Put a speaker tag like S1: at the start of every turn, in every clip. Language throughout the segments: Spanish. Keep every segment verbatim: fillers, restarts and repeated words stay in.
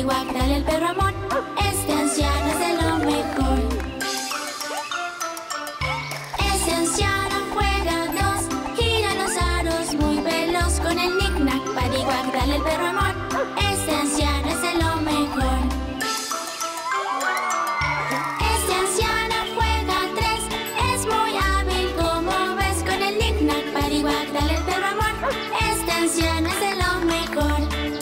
S1: Paddywhack, dale al perro amor. Este anciano es de lo mejor. Este anciano juega dos, gira los aros muy veloz con el knick-knack. Paddywhack, dale al perro amor. Este anciano es de lo mejor. Este anciano juega tres, es muy hábil como ves con el knick-knack. Paddywhack, dale al perro amor. Este anciano es de lo mejor.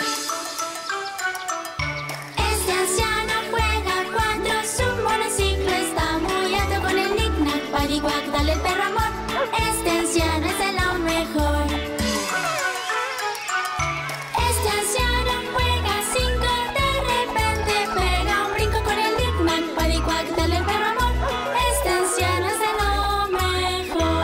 S1: Este anciano juega cuatro, su monociclo está muy alto con el knick-knack. Paddywhack, dale al perro amor. Este anciano es de lo mejor. Este anciano juega cinco, de repente pega un brinco con el knick-knack. Paddywhack, dale al perro amor. Este anciano es de lo mejor.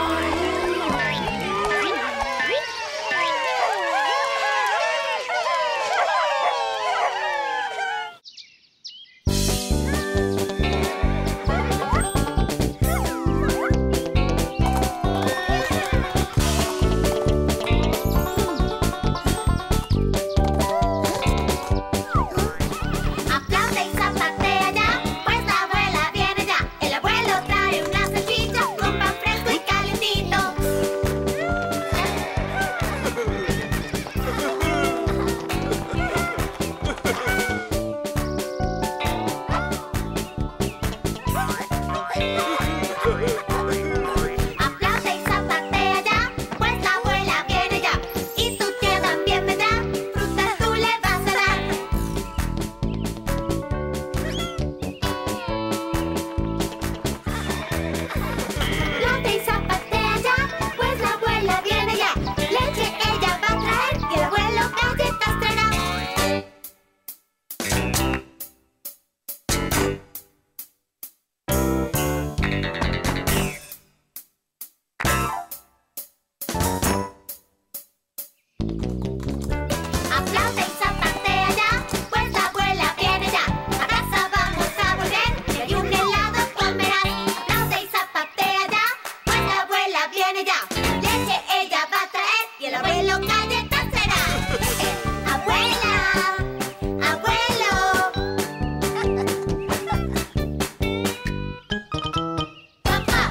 S2: Aplaude y zapatea ya, pues la abuela viene ya. El abuelo trae una salchicha con pan fresco y calentito. Aplaude y zapatea ya, pues la abuela viene ya. Y tu tía también vendrá, frutas tú le vas a dar. Aplaude y zapatea ya, pues la abuela viene ya. Leche ella va a traer y el abuelo galletas traerá. Aplaude y zapatea ya, pues la abuela viene ya. A casa vamos a volver y un helado comerás. Aplaude y zapatea ya, pues la abuela viene ya. Leche ella va a traer y el abuelo galletas será. Abuela, abuelo. Papá.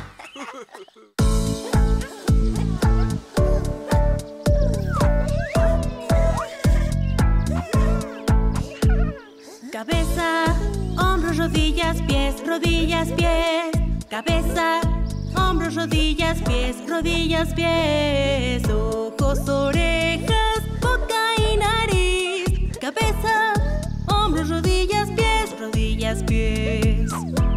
S3: Cabeza, hombros, rodillas, pies, rodillas, pies. Cabeza, hombros, rodillas, pies, rodillas, pies. Ojos, orejas, boca y nariz. Cabeza, hombros, rodillas, pies, rodillas, pies.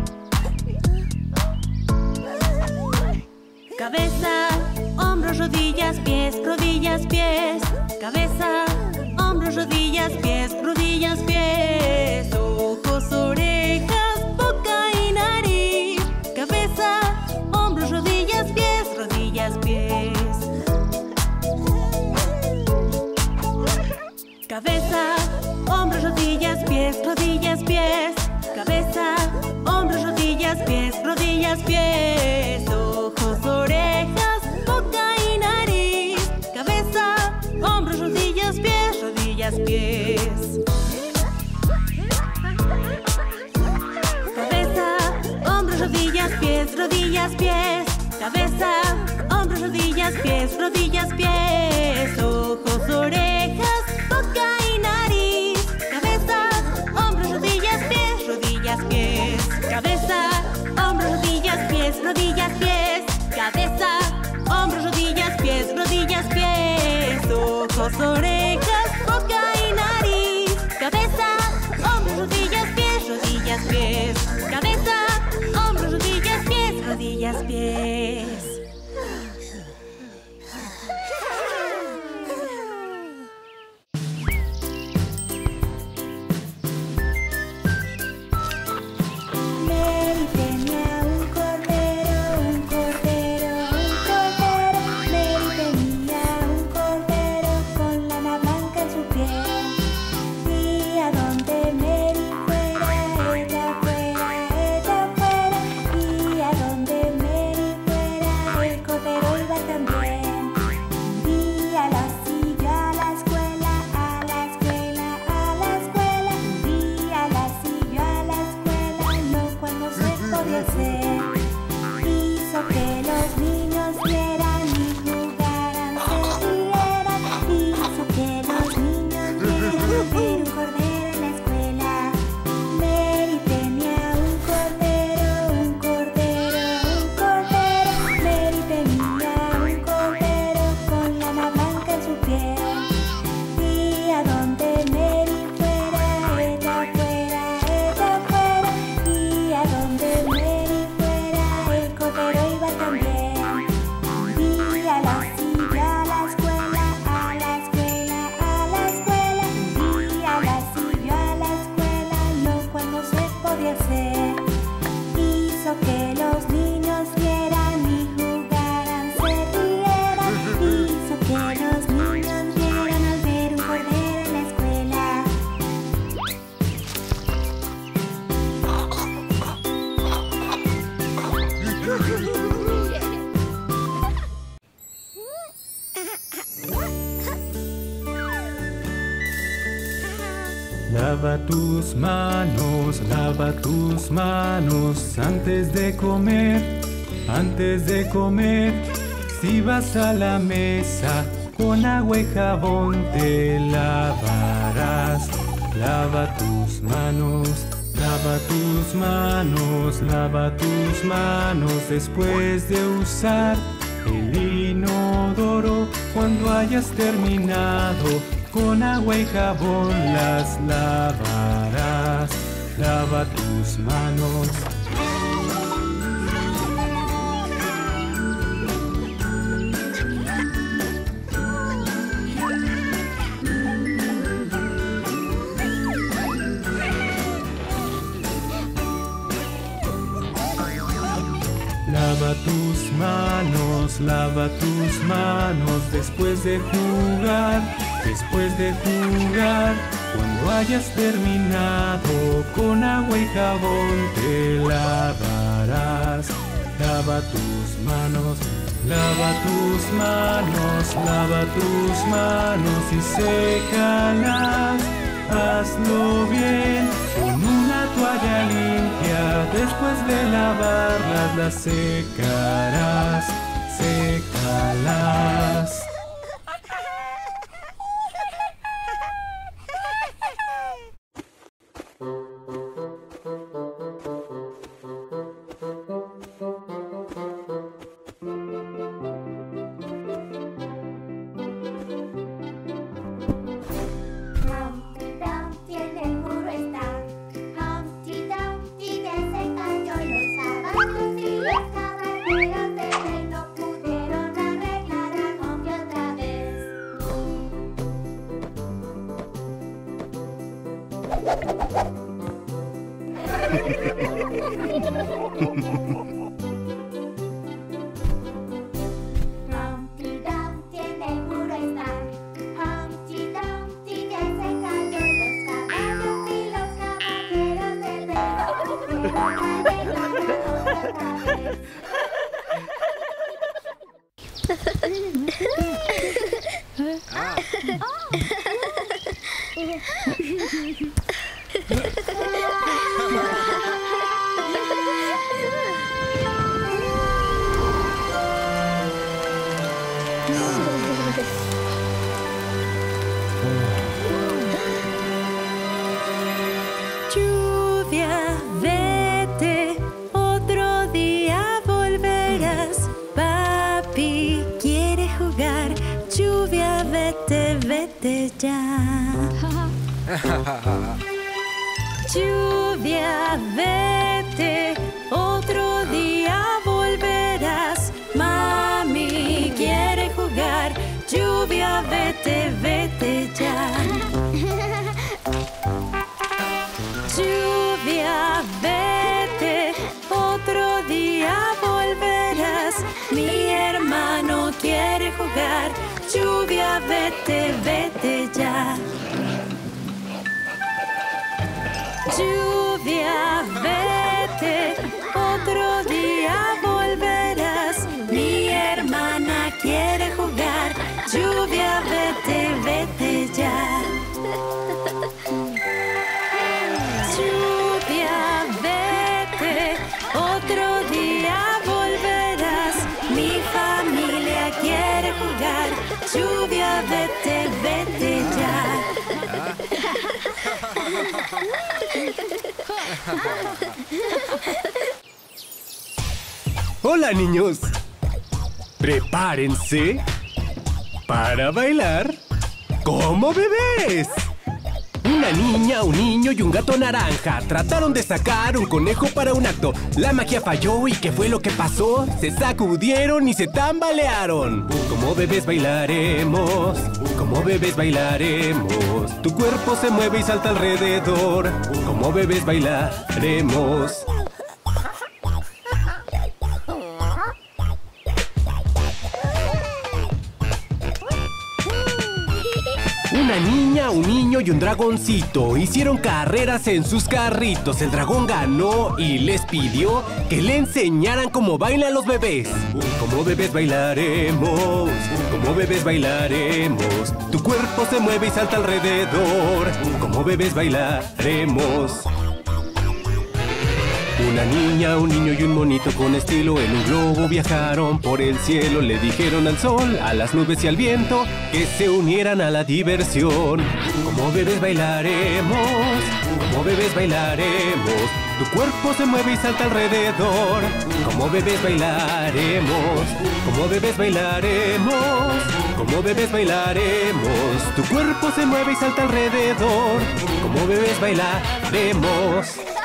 S3: Cabeza, hombros, rodillas, pies, rodillas, pies. Cabeza, hombros, rodillas, pies, rodillas, pies. Ojos, orejas, boca y nariz. Cabeza, hombros, rodillas, pies, rodillas, pies. Cabeza, hombros, rodillas, pies, rodillas, pies. Cabeza, hombros, rodillas, pies, rodillas, pies. Ojos, orejas, boca y nariz. Cabeza, hombros, rodillas, pies, rodillas, pies. Cabeza, hombros, rodillas, pies, rodillas, pies. Cabeza, hombros, rodillas, pies, rodillas, pies. Ojos, orejas, boca y nariz. Cabeza, hombros, rodillas, pies, rodillas, pies. Cabeza, hombros, rodillas, pies, rodillas, pies. Cabeza, hombros, rodillas, pies, rodillas, pies. Ojos, orejas, boca y nariz. Cabeza, hombros, rodillas, pies, rodillas, pies. Cabeza, hombros, rodillas, pies, rodillas, pies.
S4: Mary tenía un cordero, un cordero, un cordero. Mary tenía un cordero con lana blanca en su piel. Y a donde Mary fuera, ella fuera, ella fuera. Y a donde Mary fuera, el cordero iba también. Un día la siguió a la escuela, a la escuela, a la escuela.
S5: Lava tus manos, lava tus manos antes de comer, antes de comer. Si vas a la mesa, con agua y jabón te lavarás. Lava tus manos, lava tus manos, lava tus manos después de usar el inodoro. Cuando hayas terminado, con agua y jabón las lavarás. Lava tus manos. Lava tus manos, lava tus manos después de jugar, después de jugar. Cuando hayas terminado, con agua y jabón te lavarás. Lava tus manos, lava tus manos, lava tus manos y sécalas. Hazlo bien con una toalla limpia. Después de lavarlas las secarás, sécalas.
S2: Humpty Dumpty en el muro está. Humpty Dumpty que se cayó. Los caballos y los caballeros del reloj arreglaron otra vez.
S3: Lluvia, vete, otro día volverás. Papi quiere jugar. Lluvia, vete, vete ya. Lluvia, vete, otro día volverás. Mami quiere jugar. Lluvia, vete, vete ya. Lluvia, vete, otro día volverás. Mi hermano quiere jugar. Lluvia, vete, vete ya. Lluvia, vete, otro día volverás. Mi hermana quiere jugar. Lluvia, vete, vete ya. Lluvia, vete, otro día volverás. Mi familia quiere jugar. Lluvia, vete, vete ya.
S6: Hola, niños. Prepárense para bailar como bebés. Una niña, un niño y un gato naranja trataron de sacar un conejo para un acto. La magia falló y ¿qué fue lo que pasó? Se sacudieron y se tambalearon. Como bebés bailaremos, como bebés bailaremos. Tu cuerpo se mueve y salta alrededor. Como bebés bailaremos. Una niña, un niño y un dragoncito hicieron carreras en sus carritos. El dragón ganó y les pidió que le enseñaran cómo bailan los bebés. Como bebés bailaremos, Como bebés bailaremos, tu cuerpo se mueve y salta alrededor. Como bebés bailaremos. Una niña, un niño y un monito con estilo en un globo viajaron por el cielo. Le dijeron al sol, a las nubes y al viento que se unieran a la diversión. Como bebés bailaremos, como bebés bailaremos. Tu cuerpo se mueve y salta alrededor. Como bebés bailaremos, como bebés bailaremos. Como bebés bailaremos. Tu cuerpo se mueve y salta alrededor. Como bebés bailaremos.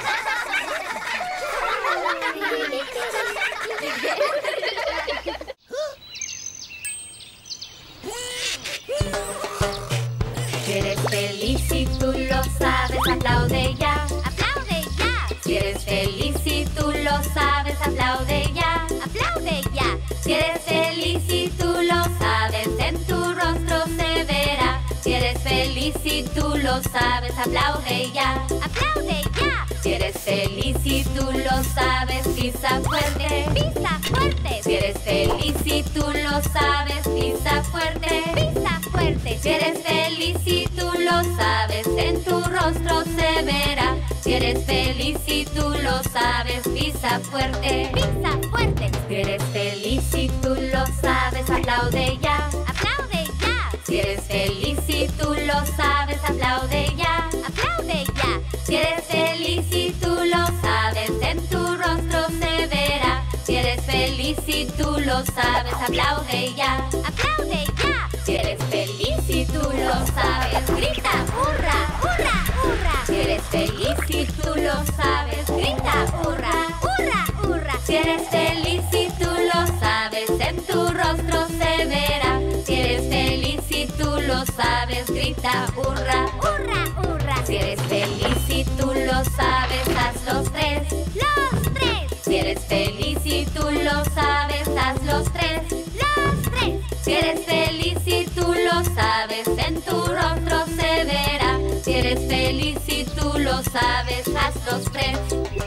S1: Si eres feliz y tú lo sabes, aplaude ya. ¡Aplaude ya! Si eres feliz y tú lo sabes, aplaude ya. ¡Aplaude ya! Si eres feliz y tú lo sabes, en tu rostro se verá. Si eres feliz y tú lo sabes, aplaude ya. ¡Aplaude ya! Si eres feliz y tú lo sabes, pisa fuerte. ¡Pisa fuerte! Si eres feliz y tú lo sabes, pisa fuerte. ¡Pisa fuerte! Si eres feliz y tú lo sabes, en tu rostro se verá. Si eres feliz y tú lo sabes, pisa fuerte. ¡Pisa fuerte! Si eres feliz y tú lo sabes, aplaude ya. ¡Aplaude ya! Si eres feliz y tú lo sabes, aplaude ya. ¡Aplaude ya! Si eres feliz y tú lo sabes, en tu rostro se verá. Si eres feliz y tú lo sabes, aplaude ya. ¡Aplaude ya! Si eres feliz y tú lo sabes, grita hurra, hurra, hurra. Si eres feliz y tú lo sabes, grita hurra, hurra, hurra. Si eres feliz y tú lo sabes, en tu rostro se verá. Si eres feliz y tú lo sabes, grita hurra, hurra, hurra. Si eres feliz y tú lo sabes, haz los tres, los tres. Si eres feliz y tú lo sabes, haz los tres, los tres. Si eres feliz y tú lo sabes, en tu rostro se verá. Si eres feliz y tú lo sabes, haz los tres.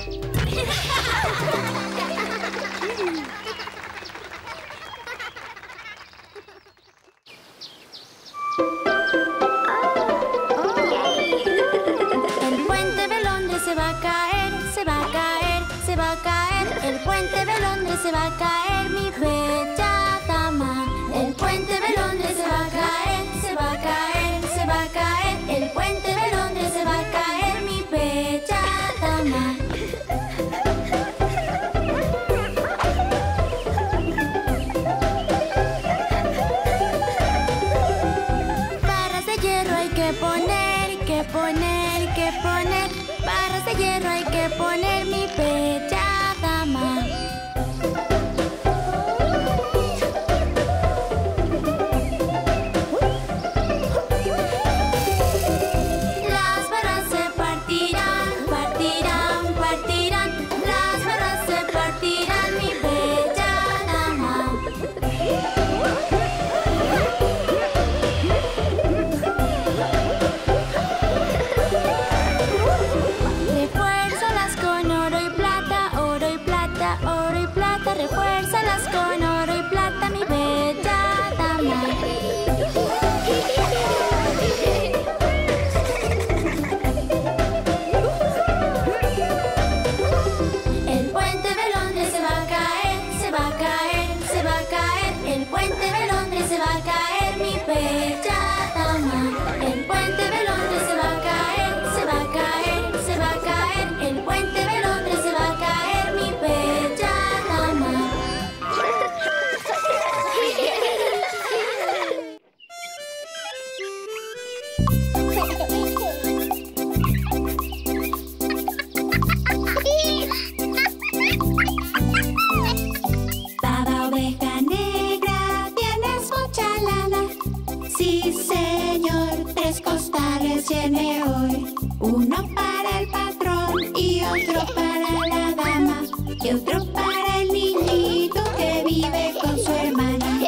S2: El puente de Londres se va a caer, se va a caer, se va a caer. El puente de Londres se va a caer, mi bella dama. El puente de Londres se va a caer, se va a caer, se va a caer. El puente de Londres se va a caer, mi bella dama. Barras de hierro hay que poner, hay que poner, hay que poner. Barras de hierro hay que poner, mi bella dama. Las barras se partirán, partirán, partirán. Las barras se partirán, mi bella dama. Refuérzalas con oro y plata, oro y plata, oro y plata. Refuérzalas con oro y plata, mi bella dama. El puente de Londres se va a caer, se va a caer, se va a caer. El puente de Londres se va a caer, mi bella dama. El puente de Londres se va a caer, se va a caer, se va a caer. El puente de Londres se va a caer, mi bella dama.
S4: Baba oveja negra, tienes mucha lana. Sí, señor, tres costales llené hoy. Uno para el patrón y otro para la dama. Y otro para el niñito que vive con su hermana.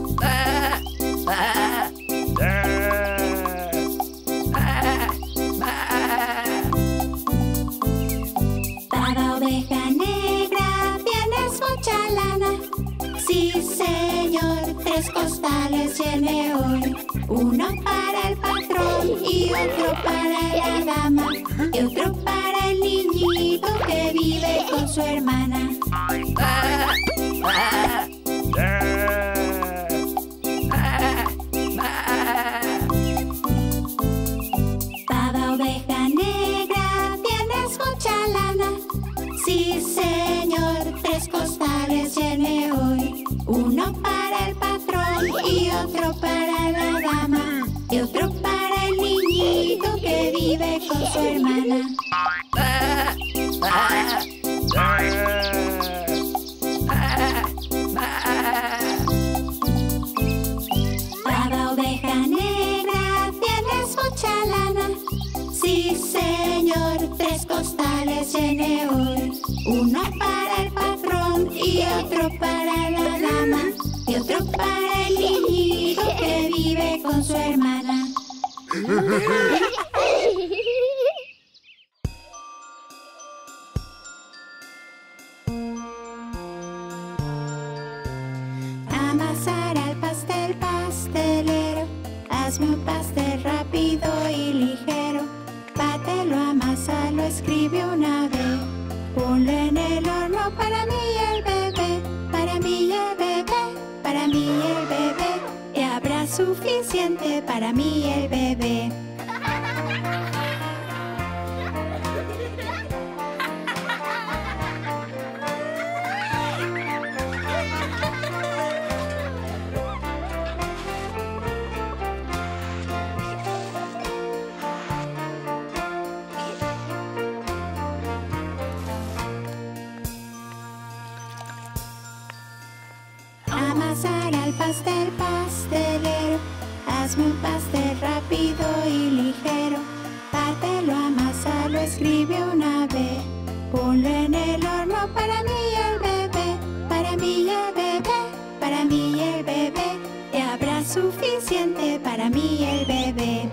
S4: Baba oveja negra, tienes mucha lana. Sí, señor, tres costales costales llene hoy. Uno para el patrón y otro para la dama, y otro para el niñito que vive con su hermana. Pava oveja negra, tienes mucha lana. Sí, señor, tres costales llene hoy. Uno para el patrón y otro para la dama, y otro para el niñito que vive con su hermana. Pava oveja negra, tienes mucha lana. Sí, señor, tres costales llene hoy. Uno para el patrón y otro para la dama, y otro para el niñito que vive con su hermana. Amasar al pastel pastelero, hazme un pastel rápido y ligero. Bátelo, amásalo, escribe una B. Ponlo en el horno para mí y el bebé, para mí y el bebé, para mí y el bebé. Y habrá suficiente para mí y el bebé. Amasar al pastel pastelero, hazme un pastel rápido y ligero. Bátelo, amásalo, escribe una B. Ponlo en el horno para mí y el bebé, para mí y el bebé, para mí y el bebé. Y habrá suficiente para mí y el bebé.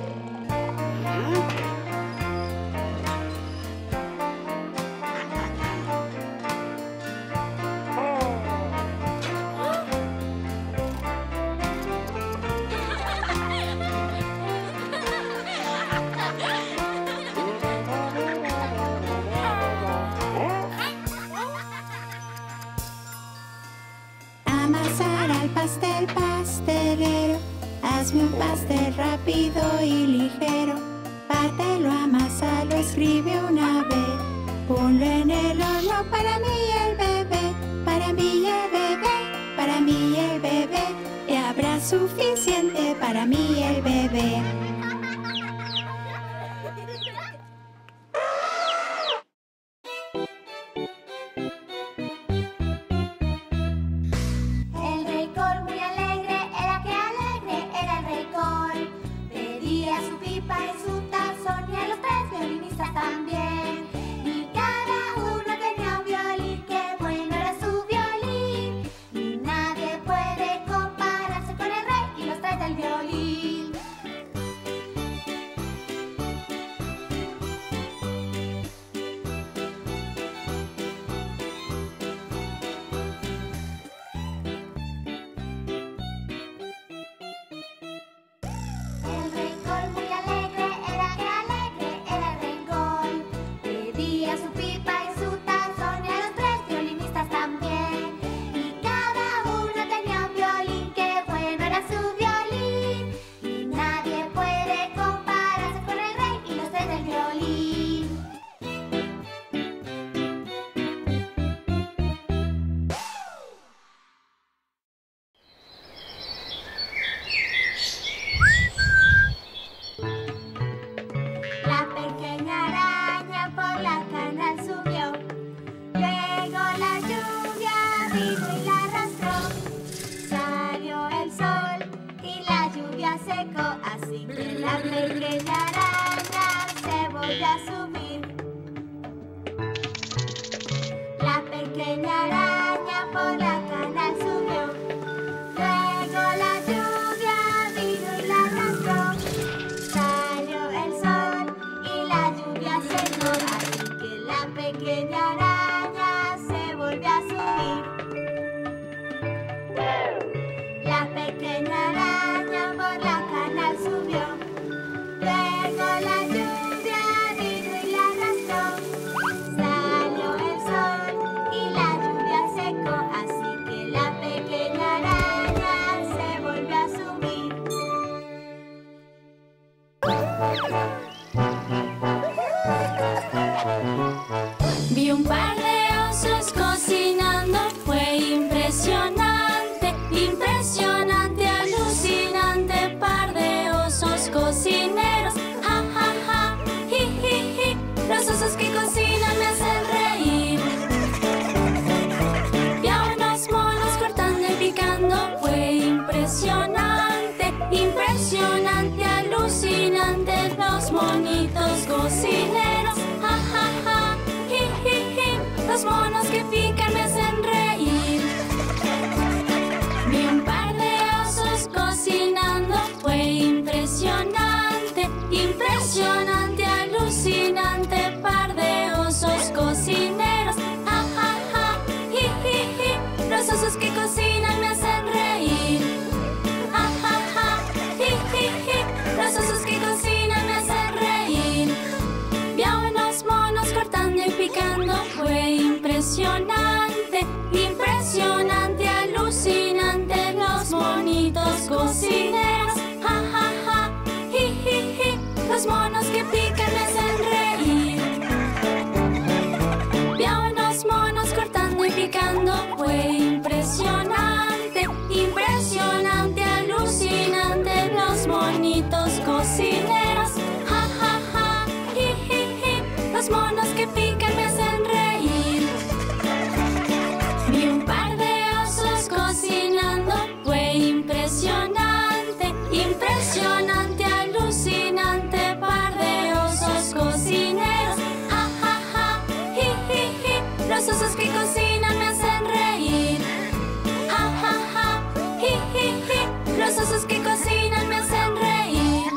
S4: Amasar al pastel pastelero, hazme un pastel rápido y ligero. Bátelo, amásalo, escribe una B. Ponlo en el horno para mí y el bebé, para mí y el bebé, para mí y el bebé. Y habrá suficiente para mí y el bebé.
S2: El rey Col muy alegre, era que alegre era el rey Col. Pedía su pipa y su tazón y a los tres violinistas también. Y cada uno tenía un violín, que bueno era su violín. Y nadie puede compararse con el rey y los tres del violín. El rey Col muy alegre, era que alegre era el rey Col. Pedía su pipa y su tazón y a los tres violinistas también. Y cada uno tenía un violín, que bueno era su violín. Y nadie puede compararse con el rey y los tres del violín. La pequeña araña por la canal subió. Luego la lluvia vino y la arrastró. Salió el sol y la lluvia secó. Así que la pequeña araña se volvió a subir. La pequeña araña por la canal subió. Luego la lluvia vino y la arrastró. Salió el sol y la lluvia secó. Así que la pequeña araña se volvió a subir. La pequeña
S7: Los monos que pican me hacen reír. Vi un par de osos cocinando. Fue impresionante, impresionante, alucinante. Par de osos cocineros. Ja, ja, ja, ji, ji, ji. Los osos que cocinan me hacen reír. Ja, ja, ja, ji, ji, ji. Los osos que cocinan me hacen reír. Vi a unos monos cortando y picando. Fue impresionante, impresionante, alucinante. Los monitos cocineros. Ja, ja, ja, ji, ji, ji. Los monos que pican me hacen reír. Vi a unos monos cortando y picando. Fue impresionante, impresionante, alucinante. Los monitos cocineros. Ja, ja, ja, ji, ji, ji. Los monos que pican me hacen reír. Vi un par de osos cocinando. Fue impresionante, impresionante, alucinante. Par de osos cocineros. Ja, ja, ja, ji, ji, ji. Los osos que cocinan me hacen reír. Ja, ja, ja, ji, ji, ji. Los osos que cocinan me hacen reír.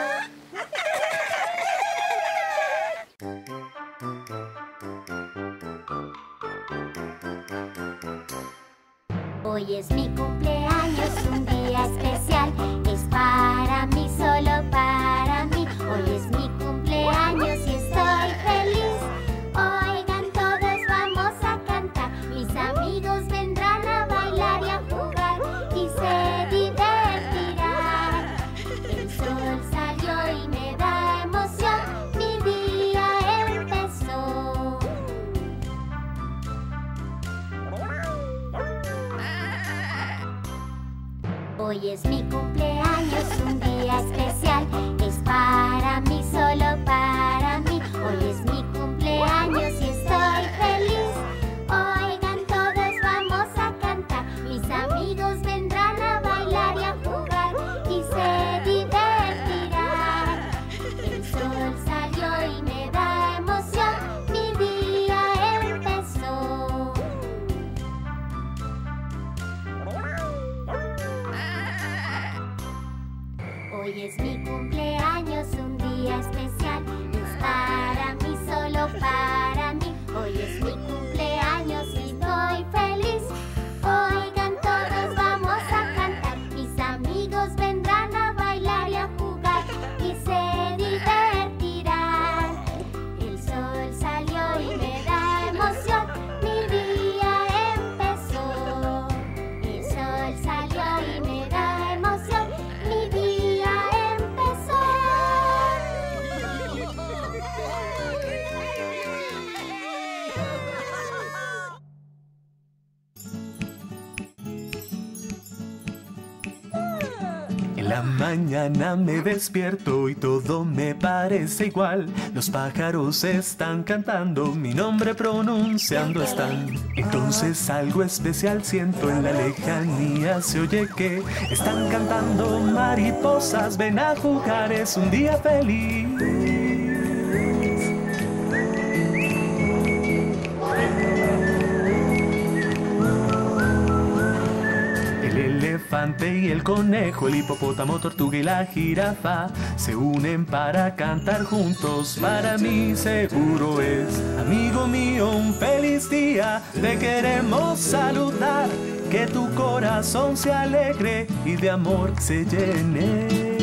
S2: Hoy es mi cumpleaños, un día especial. Es para mí, solo para mí. Hoy es mi cumpleaños y estoy feliz. Oigan, todos vamos a cantar. Mis amigos vendrán a bailar y a jugar y se divertirán. El sol salió y me da emoción. Mi día empezó. Hoy es mi cumpleaños, un día especial. Es para mí, solo para mí. Hoy es mi cumpleaños y estoy feliz. Oigan, todos vamos a cantar. Mis amigos vendrán a bailar y a jugar y se divertirán. El sol salió y me da emoción. Mi día empezó. Hoy es mi cumpleaños, un día especial. Es para mí, solo para mí. Hoy es mi cumpleaños y estoy feliz. Oigan, todos vamos a cantar. Mis amigos vendrán a bailar y a jugar y se divertirán. El sol salió y me da emoción. Mi día empezó. El sol salió y me da emoción. Mi día empezó.
S5: En la mañana me despierto y todo me parece igual. Los pájaros están cantando, mi nombre pronunciando están. Entonces algo especial siento en la lejanía. Se oye que están cantando mariposas. Ven a jugar, es un día feliz. El elefante y el conejo, el hipopótamo, tortuga y la jirafa se unen para cantar juntos. Para mí seguro es, amigo mío, un feliz día. Te queremos saludar, que tu corazón se alegre y de amor se llene.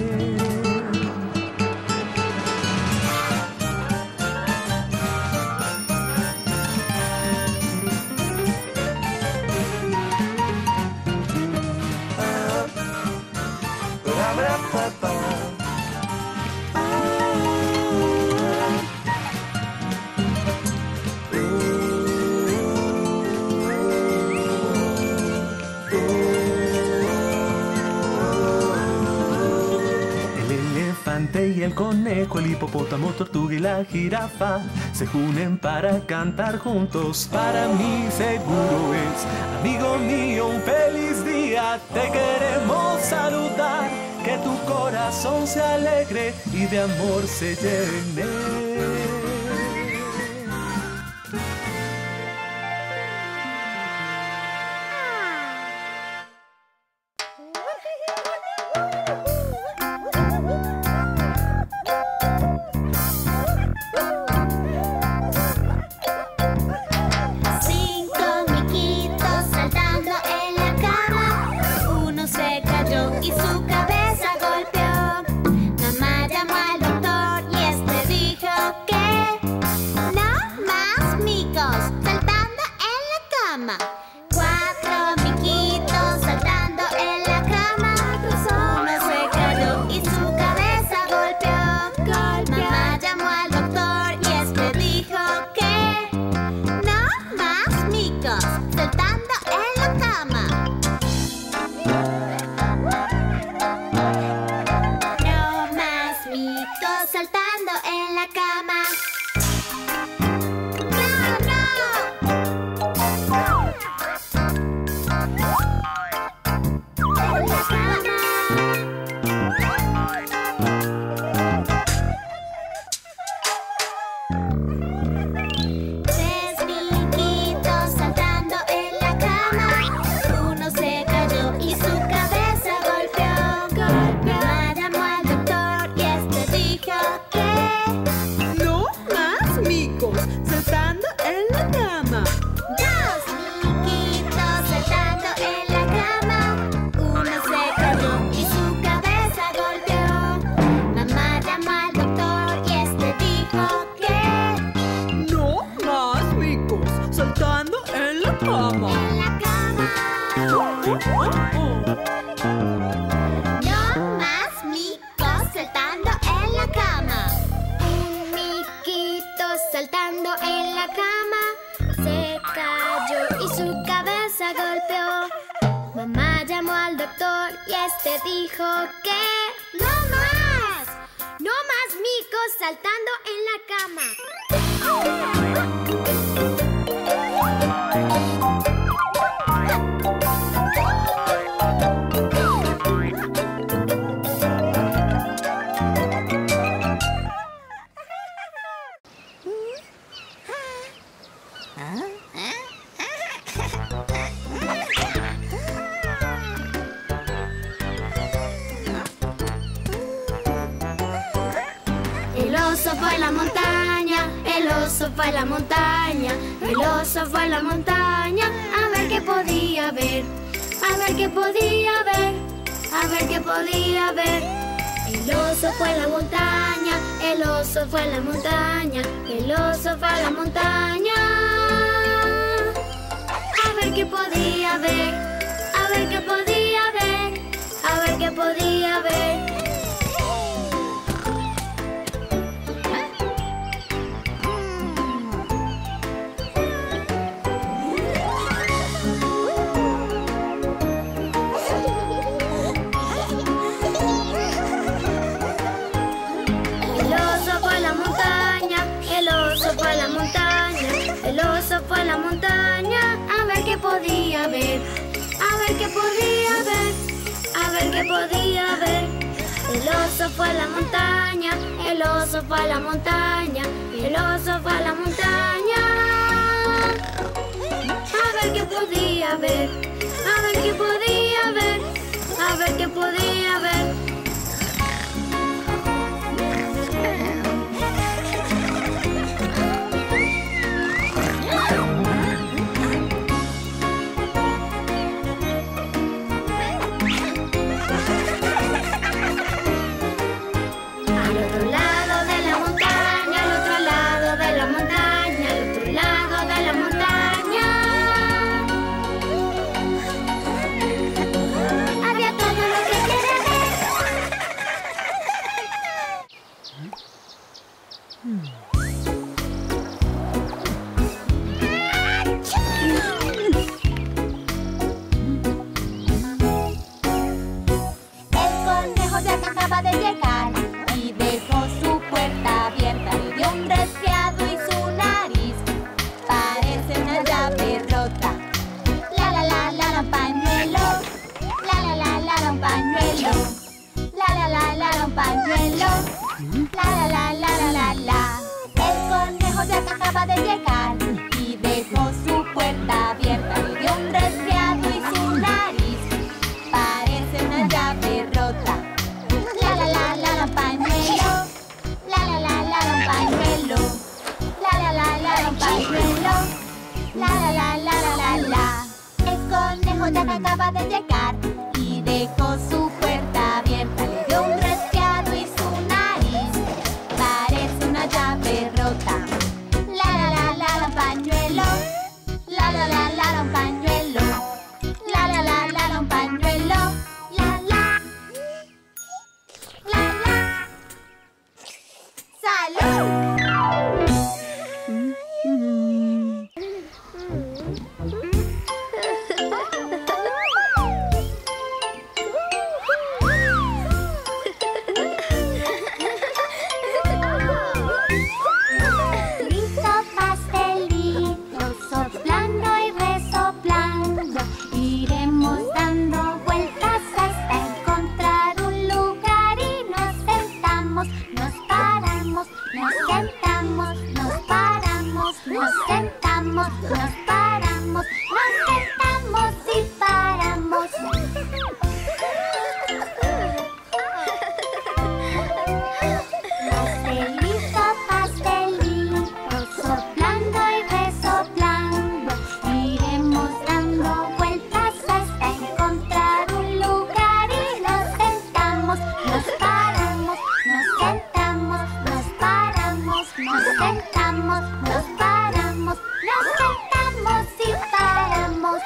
S5: Y el conejo, el hipopótamo, tortuga y la jirafa se unen para cantar juntos. Para mí seguro es, amigo mío, un feliz día. Te queremos saludar, que tu corazón se alegre y de amor se llene.
S2: su cabeza golpeó. Mamá llamó al doctor y este dijo que no más micos saltando en la cama. Cuatro miquitos saltando en la cama. Uno se cayó y su cabeza golpeó. Mamá llamó al doctor y este dijo que no más micos saltando en la cama. No más micos saltando en la cama. Tres miquitos saltando en la cama. Uno se cayó y su cabeza golpeó. Mamá llamó al doctor y este dijo que
S3: No más micos saltando en la cama.
S2: dos miquitos saltando en la cama. Uno se cayó y su cabeza golpeó. Mamá llamó al doctor y este dijo que
S3: No más micos saltando en la cama.
S2: en la cama.
S3: Oh, oh, oh.
S2: No más micos saltando en la cama. Un miquito saltando en la cama se cayó y su cabeza golpeó. Mamá llamó al doctor y este dijo que no más, no más micos saltando en la cama. El oso fue a la montaña, el oso fue a la montaña, el oso fue a la montaña a ver qué podía ver, a ver qué podía ver, a ver qué podía ver. El oso fue a la montaña, el oso fue a la montaña, el oso fue a la montaña a ver qué podía ver, a ver qué podía ver, a ver qué podía ver. El oso fue a la montaña, el oso fue a la montaña, el oso fue a la montaña a ver qué podía ver, a ver qué podía ver, a ver qué podía ver. El oso fue a la montaña, el oso fue a la montaña, el oso fue a la montaña a ver qué podía ver, a ver qué podía ver, a ver qué podía ver. Al otro lado de la montaña, al otro lado de la montaña, al otro lado de la montaña había todo lo que quería ver. El conejo ya que acaba de llegar y dejó su puerta abierta, le dio un resfriado y su nariz parece una llave rota. La la la la un pañuelo, la la la la un pañuelo, la la la la un pañuelo, la la la la la la la. El conejo ya que acaba de llegar y dejó su puerta abierta, le dio un resfriado y su nariz parece una llave rota. La la la la un pañuelo, la la la la un pañuelo, la la la la un pañuelo, la la la la la la la. El conejo ya que acaba de llegar y dejó su puerta Nos paramos, nos sentamos, nos paramos, nos sentamos, nos paramos, nos sentamos y paramos.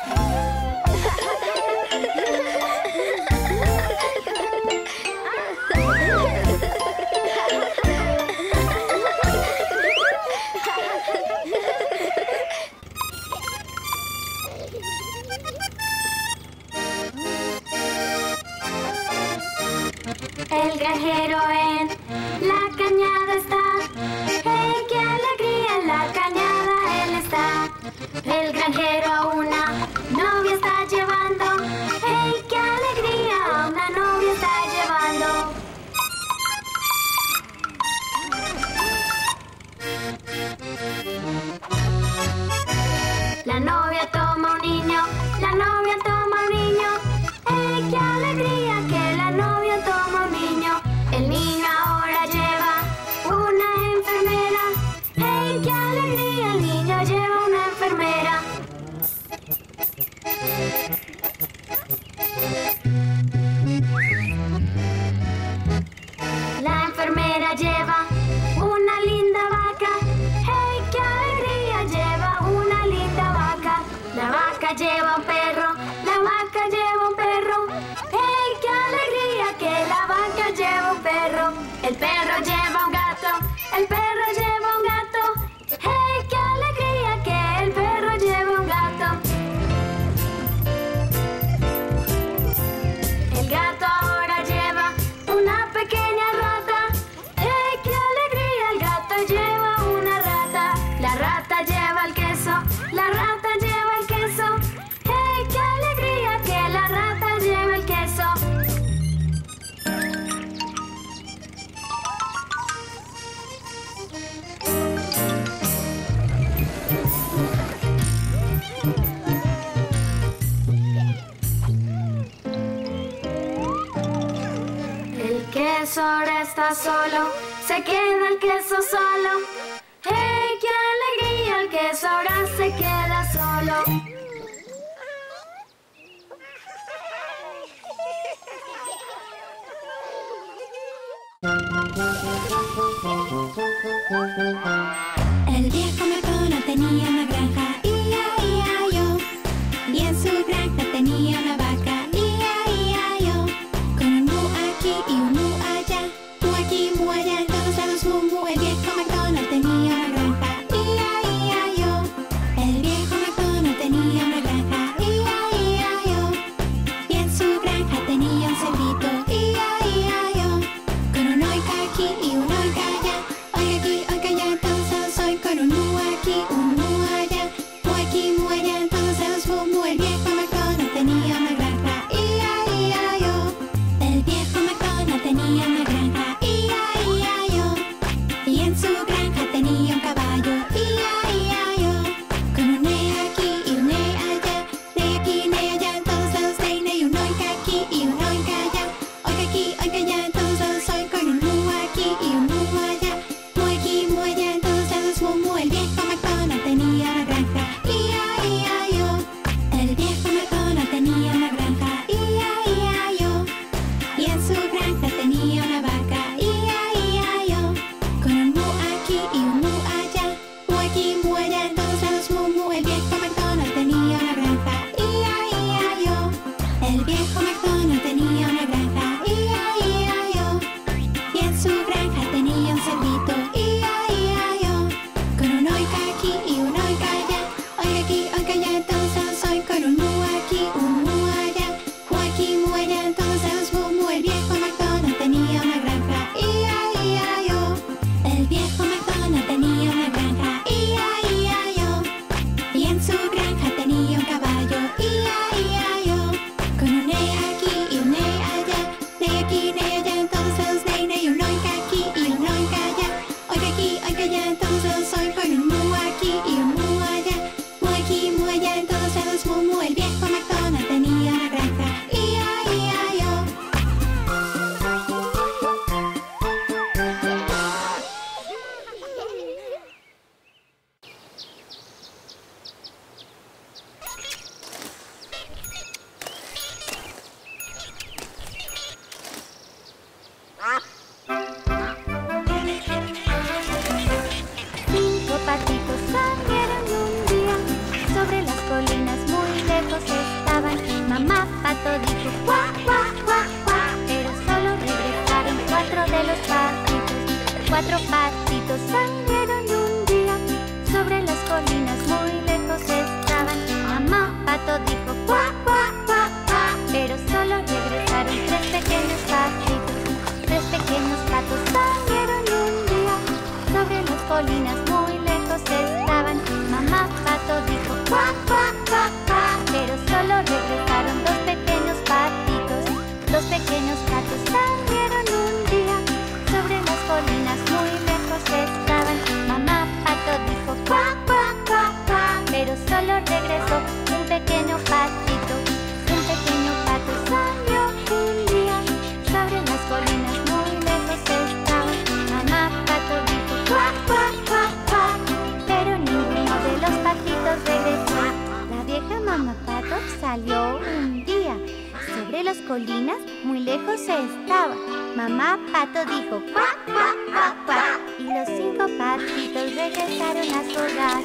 S7: El granjero en la cañada está. ¡Hey, qué alegría! En la cañada él está. El granjero una novia está llevando. ¡Hey, qué alegría! Una novia está llevando. La novia toma un niño. La novia toma un niño. ¡Hey, qué alegría! Que la novia toma un niño. El niño ahora lleva una enfermera. ¡Hey, qué alegría! El niño lleva una enfermera. La enfermera lleva una linda vaca. ¡Hey, qué alegría! Lleva una linda vaca. La vaca lleva un perro. La vaca lleva un perro. ¡Hey, qué alegría! Que la vaca lleva un perro. El perro lleva un gato. El perro lleva un gato. ¡Hey, qué alegría! Que el perro lleva un gato. El gato ahora lleva una pequeña rata. ¡Hey, qué alegría! El gato lleva una rata. La rata lleva el queso. La rata lleva el queso. ¡Hey, qué alegría! Que la rata lleva el queso. El queso ahora está solo, se queda el queso solo. ¡Hey, qué alegría! El queso ahora se queda solo.
S4: El viejo McDonald tenía una granja, I A I A O. Y en su granja tenía una vaca, I A I A O. Con un mu aquí y un mu allá, mu aquí, mu allá, en todos lados mu mu. El viejo McDonald tenía una granja, I A I A O. El viejo McDonald tenía una granja, I A I A O. Y en su granja tenía un cerdito, I A I A O. Con un oiga aquí y un oiga allá, oiga aquí, oiga allá, en todos lados soy. Con un mu aquí, un mu allá, mu aquí, mu allá, en todos lados mu mu. El viejo McDonald tenía una granja, I A I A O. El viejo McDonald tenía una granja, I A I A O. Y en su granja tenía un caballo, I A I A O. Con un ne aquí y un ne allá, ne aquí, ne allá, en todos lados ne, ne, y un oiga aquí y un oiga allá, oiga aquí, oiga allá, en todos lados soy. Con un mu aquí y un mu allá, mu aquí, mu allá, en todos lados mu mu. El viejo McDonald tenía una granja, I A I A O. El viejo McDonald tenía una granja, I A I A O. Y en su granja tenía una vaca, I A I A O. Con un mu aquí y un mu allá, mu aquí, mu allá, en todos lados mu mu. El viejo McDonald tenía una granja, I A I A O. El viejo McDonald tenía una granja, I A I A O. Y en su granja tenía un cerdito, I A I A O. Con un oiga aquí y un oiga allá, oiga aquí, oiga allá, en todos lados soy. Con un mu aquí, un mu allá, mu aquí, mu allá, en todos lados mu mu. El viejo McDonald tenía una
S1: Cuatro patitos salieron un día. Sobre las colinas muy lejos estaban. Mamá pato dijo cuac, cuac, cuac, cuac. Pero solo regresaron tres pequeños patitos. Tres pequeños patos salieron un día. Sobre las colinas muy lejos estaban. Mamá pato dijo cuac, cuac, cuac, cuac. Pero solo regresaron dos pequeños patitos. Dos pequeños patos salieron un día. Sobre las colinas muy lejos estaban. Mamá pato dijo cuac, cuac, cuac, cuac. Pero solo regresó un pequeño patito. Un pequeño pato salió un día. Sobre las colinas muy lejos estaban. Mamá pato dijo cuac, cuac, cuac, cuac. Pero ninguno de los patitos regresó. La vieja mamá pato salió un día. Sobre las colinas muy lejos estaba. Mamá pato dijo cuac, cuac, cuac, cuac. Y los cinco patitos regresaron a su hogar.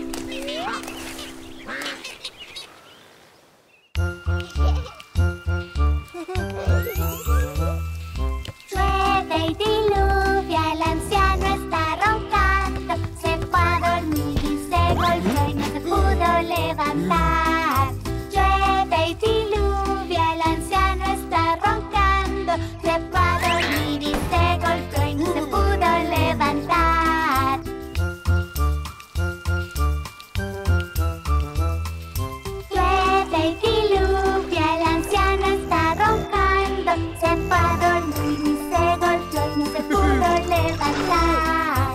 S2: Llueve y diluvia, el anciano está roncando. Se fue a dormir y se golpeó y no se pudo levantar. Llueve y diluvia, el anciano está roncando. Se fue a dormir y se golpeó y no se pudo levantar. Llueve y diluvia, el anciano está roncando. Se fue a dormir y se golpeó y no se pudo levantar.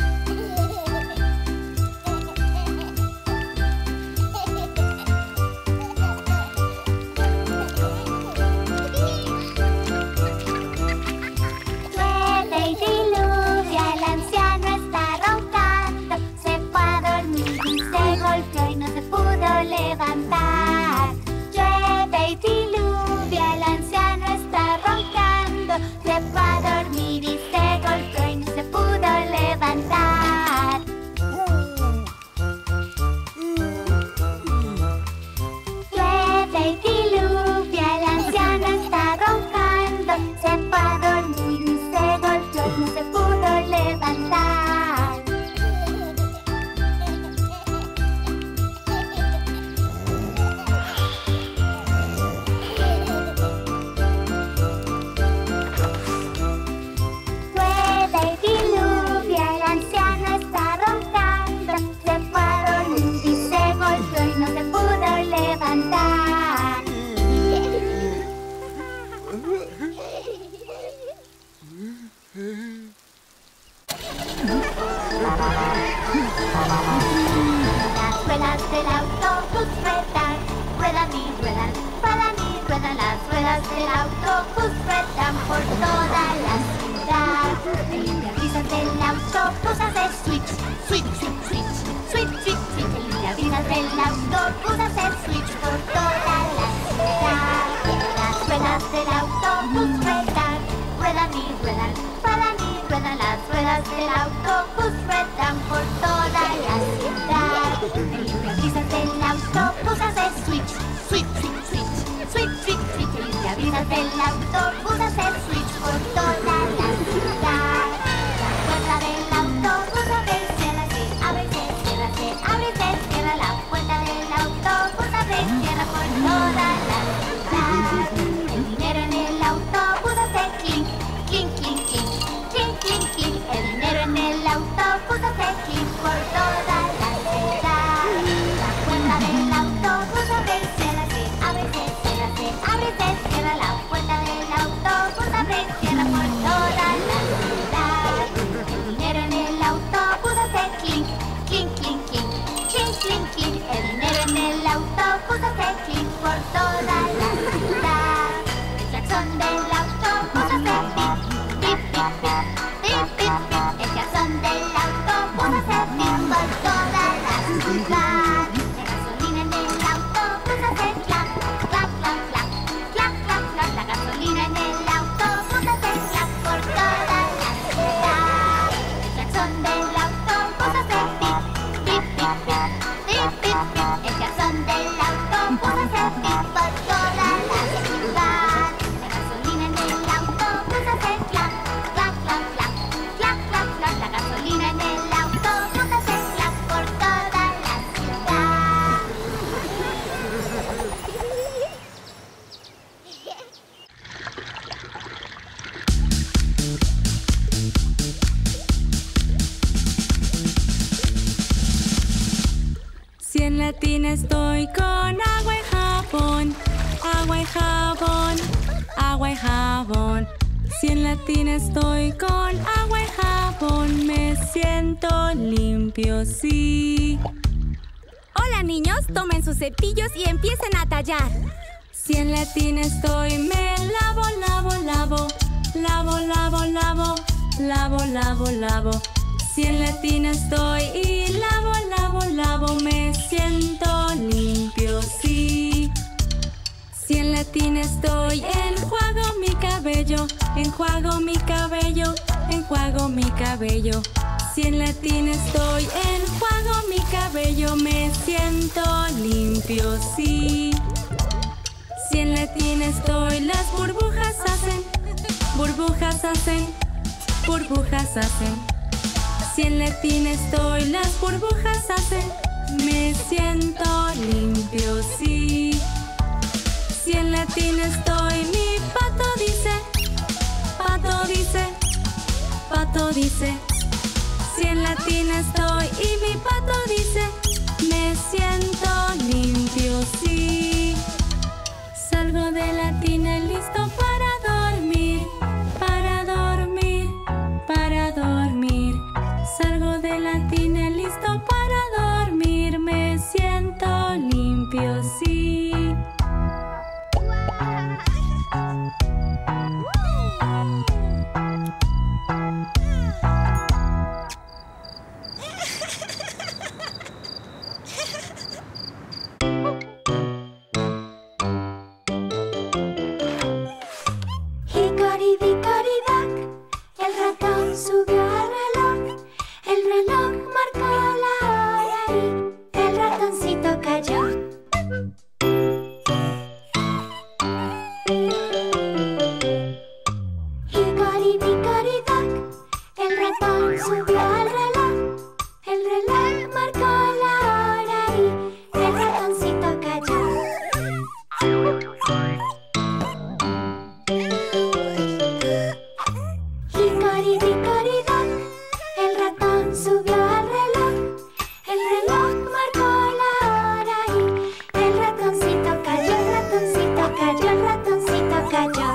S2: Llueve y diluvia, el anciano está roncando. Se fue a dormir y se golpeó y no se pudo levantar. Llueve y diluvia, el anciano está roncando. Se fue a dormir y se golpeó y no se pudo levantar. Llueve y diluvia, el anciano está roncando. Se fue a dormir y se golpeó y no se pudo levantar. Llueve y diluvia, el anciano está roncando. Se fue a dormir y se golpeó y no se pudo levantar. Las ruedas del autobús ruedan, ruedan y ruedan, ruedan y ruedan. Las ruedas del autobús ruedan por toda la ciudad. El limpiabrisas del autobús hace switch, switch, switch, switch, switch, switch, switch. El limpiabrisas del autobús hace switch por toda la ciudad. Las ruedas del autobús ruedan, ruedan y ruedan, ruedan y ruedan. Las ruedas del autobús ruedan por toda la ciudad. El limpiabrisas del autobús hace switch, switch, switch, switch, switch, switch, switch. El limpiabrisas del autobús hace switch por toda la ciudad. La puerta del autobús abre y cierra, se abre y se cierra, se abre y se cierra. La puerta del autobús abre y cierra por toda la ciudad. El dinero en el autobús hace clink, clink, clink, clink, clink, clink, clink. El dinero en el autobús hace clink por toda la ciudad. La puerta del autobús abre y cierra, se abre y se cierra, se abre y se cierra. La puerta del autobús abre y cierra por toda la ciudad. El dinero en el autobús hace clink, clink, clink, clink, clink, clink, clink. El dinero en el autobús hace clink por toda la ciudad. El claxon del autobús hace pip, pip, pip, pip, pip, pip, pip. El claxon del autobús hace pip por toda la ciudad. La gasolina en el autobús hace clap, clap, clap, clap, clap, clap, clap. La gasolina en el autobús hace clap,
S7: Si en la tina estoy con agua y jabón, agua y jabón, agua y jabón. Si en la tina estoy con agua y jabón, me siento limpio, sí.
S1: Hola niños, tomen sus cepillos y empiecen a tallar.
S7: Si en la tina estoy, me lavo, lavo, lavo, lavo, lavo, lavo, lavo, lavo, lavo. Si en la tina estoy y lavo, lavo, lavo, me siento limpio, sí. Si en la tina estoy, enjuago mi cabello, enjuago mi cabello, enjuago mi cabello. Si en la tina estoy, enjuago mi cabello, me siento limpio, sí. Si en la tina estoy, las burbujas hacen, burbujas hacen, burbujas hacen. Si en la tina estoy, las burbujas hacen, me siento limpio, sí. Si en la tina estoy, mi pato dice, pato dice, pato dice. Si en la tina estoy y mi pato dice, me siento limpio, sí. Salgo de la tina listo para dormir, para dormir, para dormir. Salgo de la tina listo para dormir, me siento limpio, sí.
S2: Hickory-dickory-dock, el ratón subió al reloj. El reloj marcó la hora y el ratoncito cayó. Hickory-dickory-dock, el ratón subió al reloj. El reloj marcó la hora y el ratoncito cayó. Hickory-dickory-dock, el ratón subió al reloj. El reloj marcó la hora y el ratoncito cayó, el ratoncito cayó, el ratoncito cayó.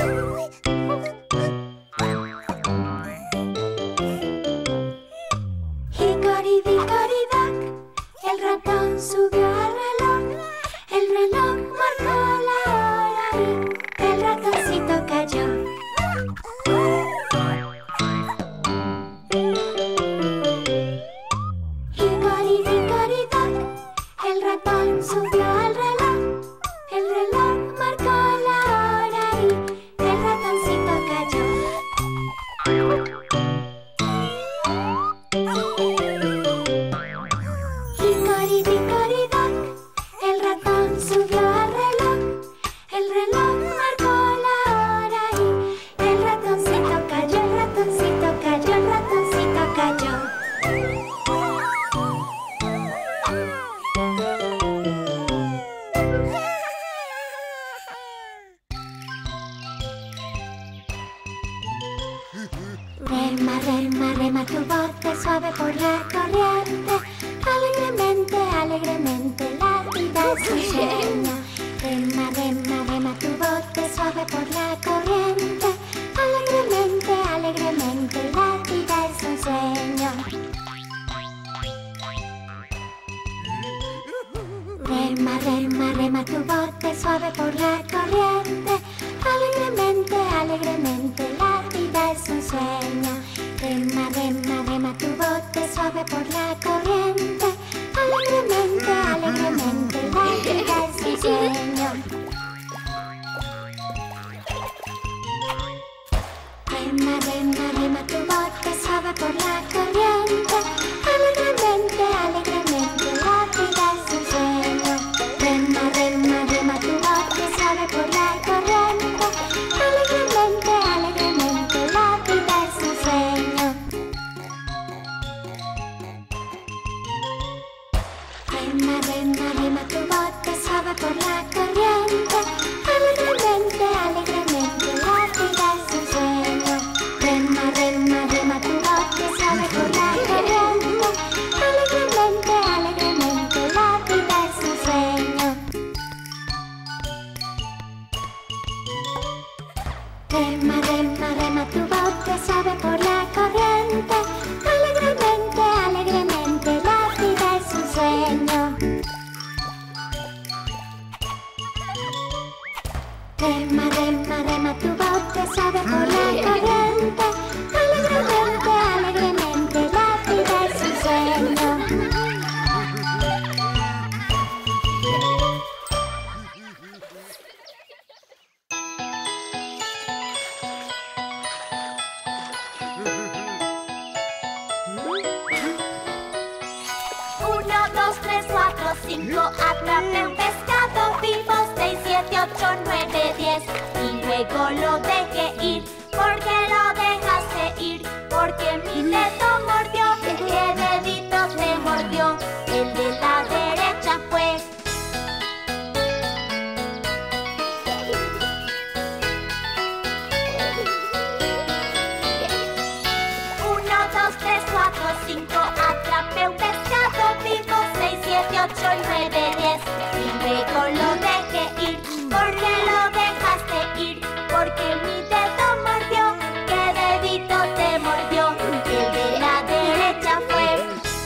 S2: Hickory-dickory-dock, el ratón subió al reloj. El reloj marcó la hora y el ratoncito cayó. Hickory-dickory-dock, el ratón subió al reloj. El reloj marcó la hora y el ratoncito cayó. Hickory-dickory-dock, el ratón subió al reloj. El reloj marcó la hora y el ratoncito cayó, el ratoncito cayó, el ratoncito cayó. Rema, rema, rema tu bote suave por la corriente. Alegremente, alegremente la vida es un sueño. Rema, rema, rema tu bote suave por la corriente. Alegremente, alegremente la vida es un sueño. Rema, rema, rema tu bote suave por la corriente. Alegremente, alegremente la vida es un sueño. Rema, rema, rema tu bote suave por la corriente. Alegremente, alegremente la vida es un sueño. Rema, rema, rema tu bote suave por la corriente. Alegremente, alegremente la vida es un sueño. Rema, rema, rema tu bote suave por la corriente. Alegremente, alegremente la vida es un sueño. Rema, rema, rema tu bote suave por la corriente. Alegremente, alegremente la vida es un sueño. Rema, rema, rema tu bote suave por la corriente. cinco, atrapé un pescado vivo. Seis, siete, ocho, nueve, diez. Y luego lo dejé ir. ¿Por qué lo dejaste ir? Porque mi dedo mordió. ¿Qué dedito te mordió? El de la derecha fue. Uno, dos, tres, cuatro, cinco. Atrapé un pescado vivo. Seis, siete, ocho, nueve, diez. Y luego lo dejé ir. ¿Por qué lo dejaste ir? Porque mi dedo mordió. ¿Qué dedito te mordió? El de la derecha fue.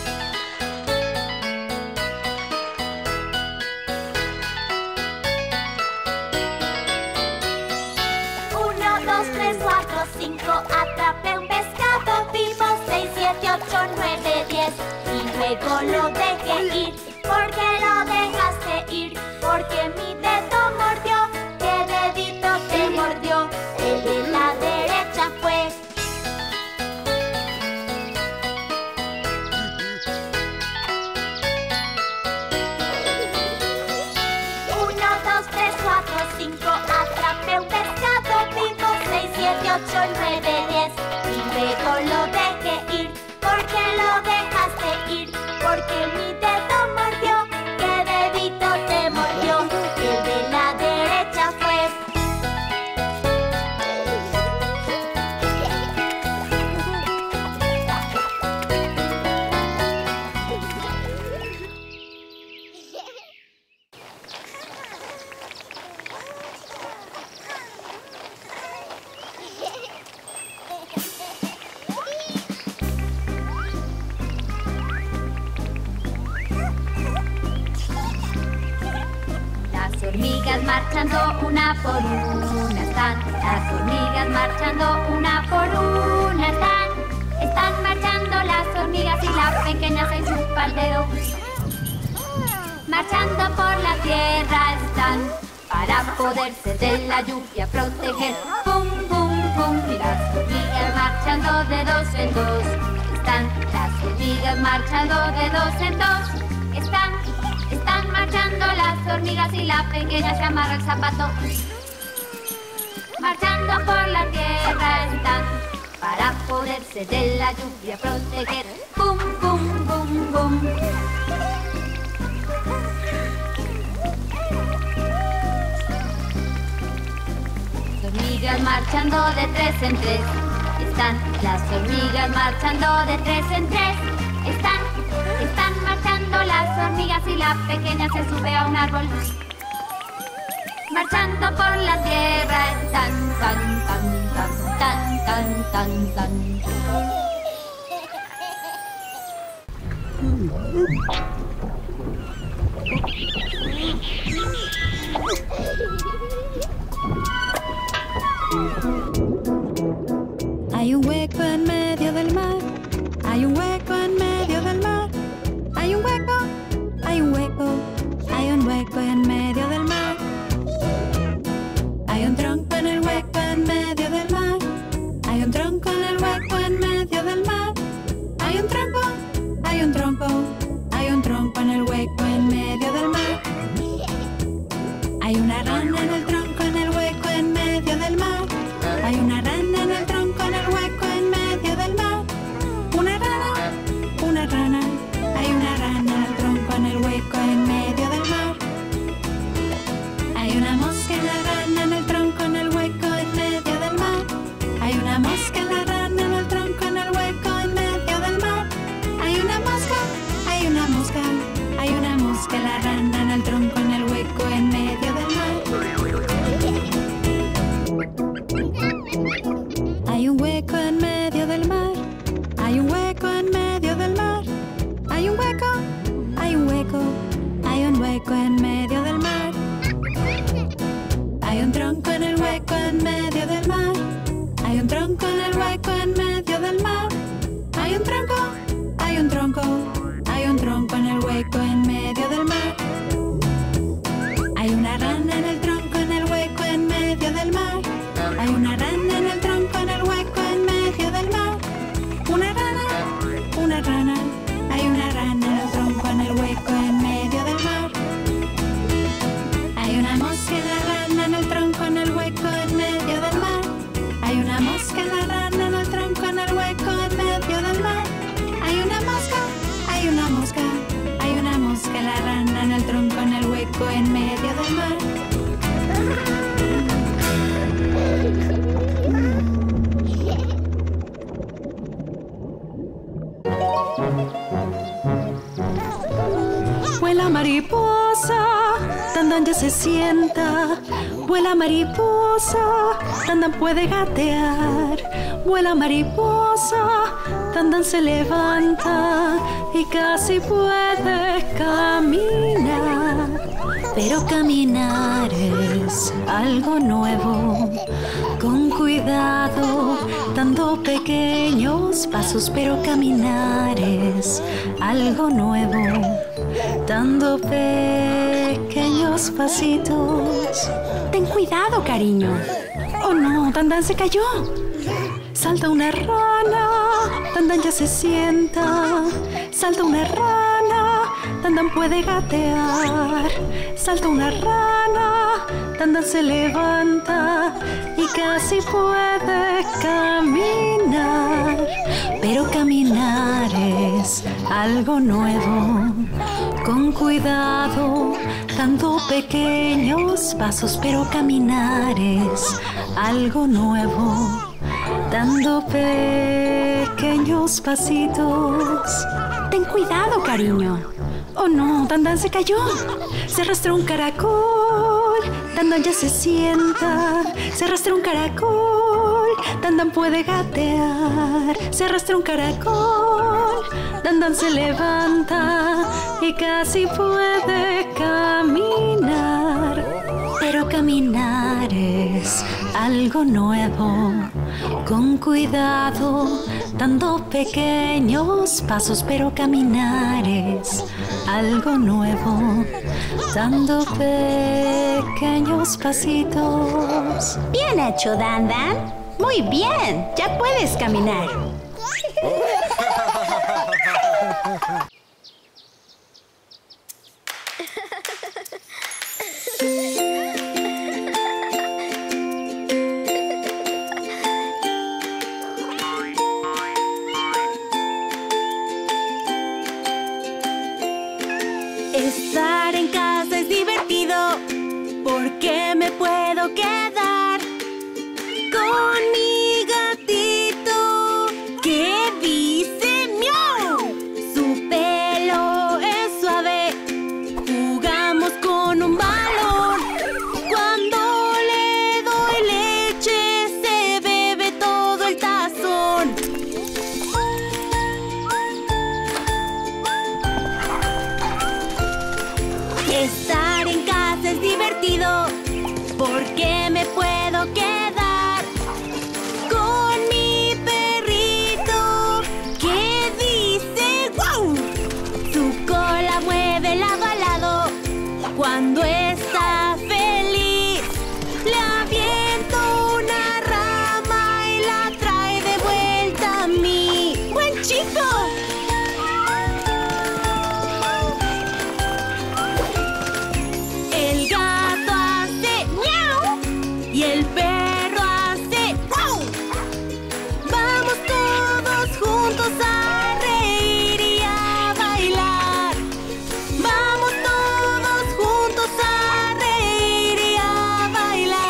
S2: Uno, dos, tres, cuatro, cinco. Atrapé un pescado vivo. Seis, siete, ocho, nueve, diez. Y luego lo dejé ir. ¿Por qué lo dejaste ir? Porque mi dedo mordió. ¿Qué dedito te mordió? El de la derecha fue. Uno, dos, tres, cuatro, cinco. Atrapé un pescado vivo. Seis, siete, ocho, nueve, diez. Y luego lo dejé ir. ¿Por qué lo dejaste ir? Porque mi dedo mordió. ¿Qué dedito te mordió? El de la derecha fue. Las hormigas marchando una por una están. Las hormigas marchando una por una están. Están marchando las hormigas y la pequeña se chupa el dedo. Marchando por la tierra están para poderse de la lluvia proteger. Pum, pum, pum. Y las hormigas marchando de dos en dos. Están las hormigas marchando de dos en dos. Están, están marchando las hormigas y la pequeña se amarra el zapato. Marchando por la tierra están para poderse de la lluvia proteger. Pum, pum, pum, pum. Hormigas marchando de tres en tres. Están las hormigas marchando de tres en tres. Están, están marchando las hormigas y la pequeña se sube a un árbol. Marchando por la tierra están, tan, tan, tan, tan, tan, tan, tan.
S3: Hay un hueco en medio del mar. Hay un hueco en medio del mar. Hay un hueco, hay un hueco, hay un hueco en medio del mar. Hay un tronco en el hueco en medio del mar. Hay un tronco en el hueco en medio del mar. Hay un tronco, hay un tronco, hay un tronco en el hueco en medio del mar. Hay una rana en el tronco en el hueco en medio del mar. Hay una rana en el tronco en el hueco en medio del mar. Una rana, una rana. Hay una rana en el tronco en el hueco en medio del mar. Hay una mosca en la rana en el tronco en el hueco en medio del mar. Hay una mosca en la rana en el tronco en el hueco en medio del mar. Hay una mosca, hay una mosca, hay una mosca en la rana en el tronco en el hueco en medio del mar. Hay un hueco en medio del mar. Hay un hueco en medio del mar. Hay un hueco, hay un hueco, hay un hueco en medio del mar. Hay un tronco en el hueco en medio del mar. Hay un tronco en el hueco en medio del mar. Hay un tronco, hay un tronco, hay un tronco en el hueco en medio del mar. Hay una rana en el tronco en el hueco en medio del mar. Hay una rana en el tronco en el hueco en medio del mar. Una rana, una rana. Hay una rana en el tronco en el hueco en medio del mar.
S4: mosca, la rana en el tronco, en el hueco, en medio del mar. Hay una mosca, hay una mosca, hay una mosca, la rana en el tronco, en el hueco, en medio del mar. Vuela mariposa, Tandan ya se sienta. Vuela mariposa, Tandan puede gatear. Vuela mariposa, Tandan se levanta y casi puede caminar. Pero caminar es algo nuevo, con cuidado, dando pequeños pasos. Pero caminar es algo nuevo, dando pequeños pasitos. Ten cuidado, cariño. Oh no, Tandan se cayó. Salta una rana, Tandan ya se sienta. Salta una rana, Tandan puede gatear. Salta una rana, Tandan se levanta y casi puede caminar. Pero caminar es algo nuevo, con cuidado, dando pequeños pasos. Pero caminar es algo nuevo, dando pequeños pasitos. Ten cuidado, cariño. Oh no, Tandan se cayó. Se arrastró un caracol, Tandan ya se sienta. Se arrastró un caracol, Tandan puede gatear. Se arrastra un caracol, Tandan se levanta y casi puede caminar. Pero caminar es algo nuevo, con cuidado, dando pequeños pasos. Pero caminar es algo nuevo, dando pequeños pasitos.
S8: Bien hecho, Tandan. Muy bien, ya puedes caminar.
S3: Estar en casa es divertido, porque me puedo quedar con mi gatito que dice miau. Su pelo es suave, jugamos con un balón. Cuando le doy leche se bebe todo el tazón. Estar en casa es divertido, porque me puedo quedar con mi perrito que dice ¡guau! Su cola mueve lado a lado cuando está feliz. Le aviento una rama y la trae de vuelta a mí. ¡Buen chico! El gato hace miau y el perro hace ¡guau! Vamos todos juntos a reír y a bailar. Vamos todos juntos a reír y a bailar.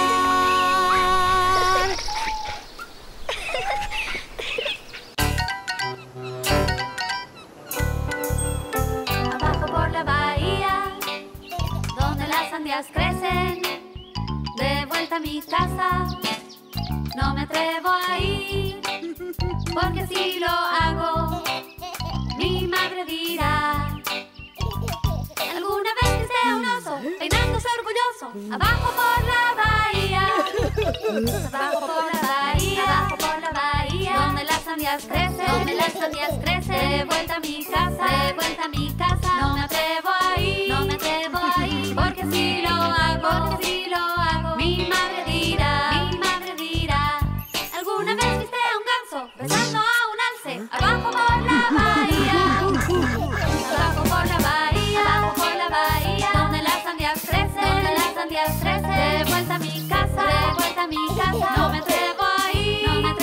S1: Abajo por la bahía, donde las sandías crecen, de vuelta a mi casa, no me atrevo a ir, porque si lo hago, mi madre dirá: ¿alguna vez viste a un oso peinándose orgulloso? Abajo por la bahía, abajo por la bahía, abajo por la bahía, donde las sandías crecen, donde las sandías crecen, de vuelta a mi casa, de vuelta a mi casa, no me atrevo a ir, no me atrevo a ir, porque si lo hago, porque si lo hago, mi madre dirá, mi madre dirá: ¿alguna vez viste a un ganso besando a un alce? Abajo por la bahía, abajo por la bahía, abajo por la bahía, donde las sandías crecen, donde las sandías crecen, de vuelta a mi casa, de vuelta a mi casa, no me atrevo a ir, no me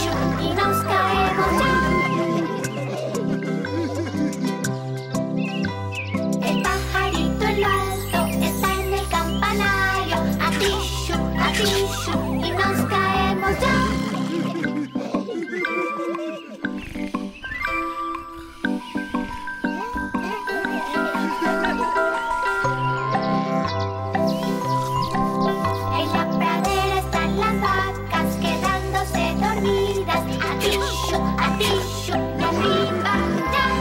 S2: shu, y nos caemos ya. El pajarito en lo alto está en el campanario. Atishu, atishu, y nos caemos ya. En la pradera están las vacas quedándose dormidas. Atishu, atishu, y arriba ya.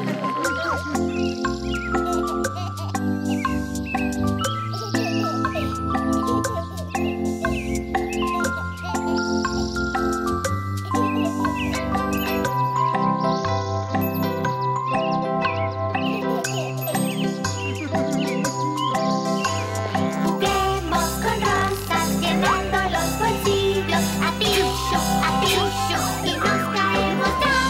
S2: Juguemos con rosas llenando los bolsillos. Atishu, atishu, y nos caemos ya.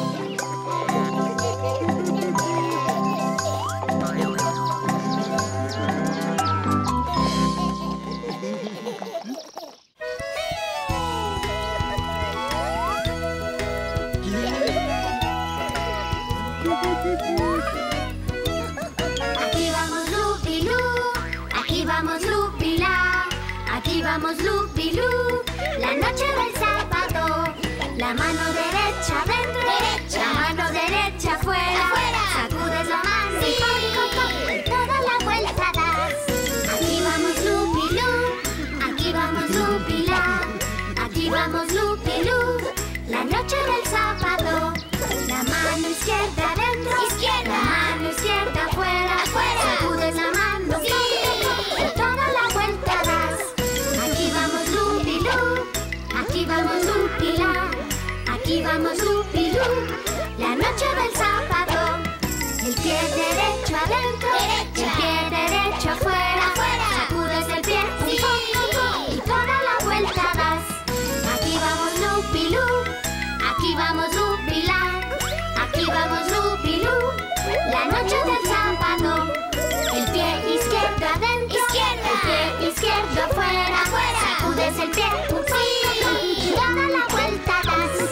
S2: Aquí vamos Lupilú, aquí vamos Lupila, aquí vamos Lupilú, la noche del sábado, la mano derecha dentro, derecha. La mano derecha afuera, afuera. Sacudes la mano sí. Y con, con, y toda la vuelta das. Aquí vamos Lupilú, aquí vamos Lupila, aquí vamos Lupilú, la noche del sábado, la mano izquierda dentro, izquierda. La mano izquierda afuera, afuera. Sacudes la mano sí. Y toda la vuelta das. Aquí vamos Lupilú, aquí vamos Lupila, aquí vamos Lupilú, la noche del sábado. El pie derecho adentro, derecha. El pie derecho afuera, afuera. Sacudes el pie sí. Y toda la vuelta das. Aquí vamos Lupilú, aquí vamos Lupila, aquí vamos Lupilú, la noche del sábado. El pie izquierdo adentro, izquierda. El pie izquierdo afuera, afuera. Sacudes el pie y toda la vuelta das.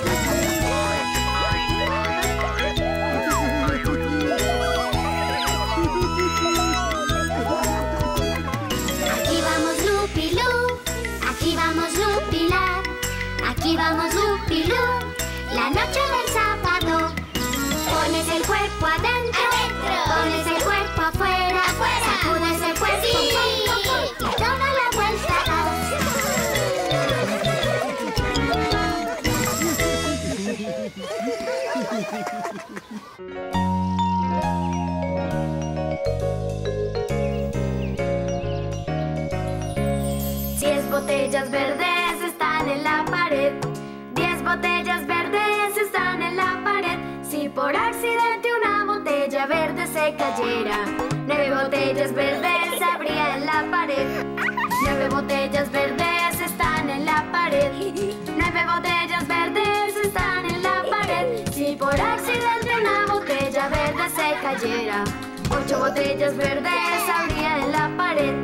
S2: Aquí vamos Lupilú, aquí vamos Lupila, aquí vamos Lupilú, la noche del sábado. Pones el cuerpo adentro, adentro. Pones el cuerpo afuera, afuera. Sacudes el cuerpo sí. Y toda la vuelta das. Diez botellas verdes están en la pared. Diez botellas verdes están en la pared. Si por accidente una botella verde se cayera, nueve botellas verdes habría en la pared. Nueve botellas verdes están en la pared. Nueve botellas verdes están en la pared. Si por accidente una botella verde se cayera, ocho botellas verdes habría en la pared.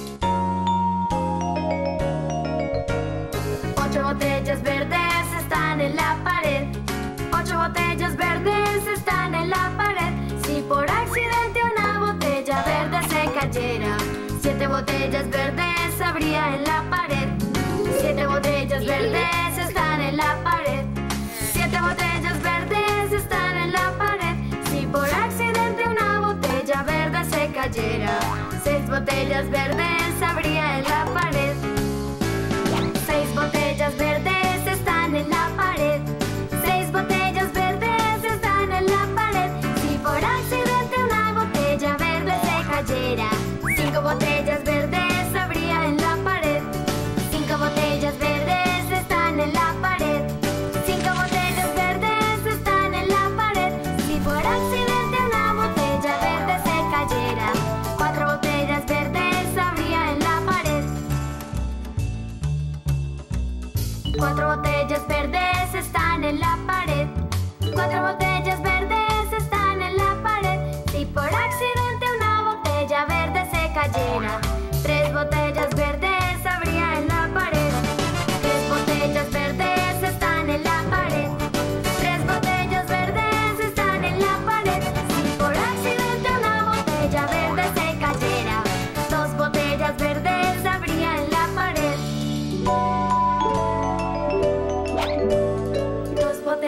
S2: Ocho botellas verdes están en la pared. Ocho botellas verdes están en la pared. Si por accidente una botella verde se cayera, siete botellas verdes habría en la pared. Siete botellas verdes están en la pared. Siete botellas verdes están en la pared. Si por accidente una botella verde se cayera, seis botellas verdes habría en la pared. Seis botellas verdes están en la pared. Seis botellas verdes están en la pared. Si por accidente una botella verde se cayera, cinco botellas verdes habría en la pared. Cinco botellas verdes están en la pared. Cinco botellas verdes están en la pared. Si por accidente una botella verde se cayera, cuatro botellas verdes habría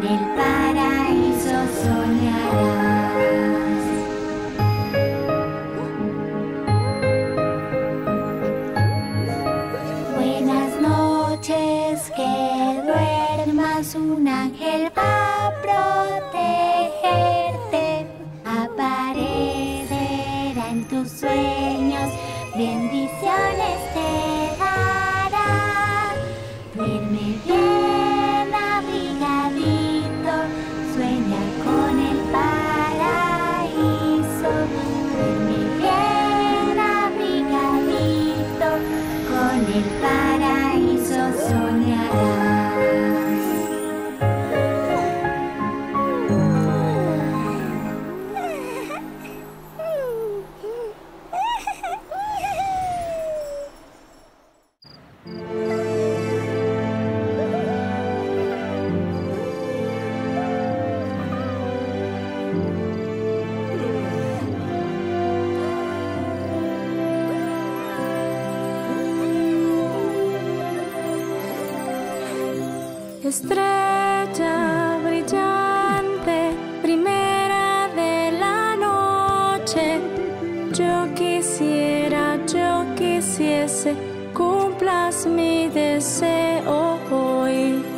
S2: el paraíso soñarás. Buenas noches, que duermas, un ángel va a protegerte. Aparecerá en tus sueños, bendiciones te dará. Duerme bien abrigadito, sueña con el paraíso. Duerme bien abrigadito, con el paraíso soñarás.
S7: Estrella brillante, primera de la noche, yo quisiera, yo quisiese, cumplas mi deseo hoy.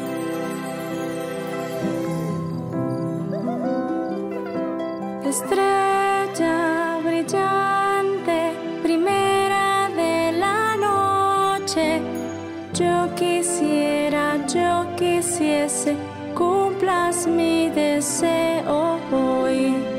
S7: Estrella brillante, primera de la noche, yo quisiera, yo quisiese, cumplas mi deseo hoy.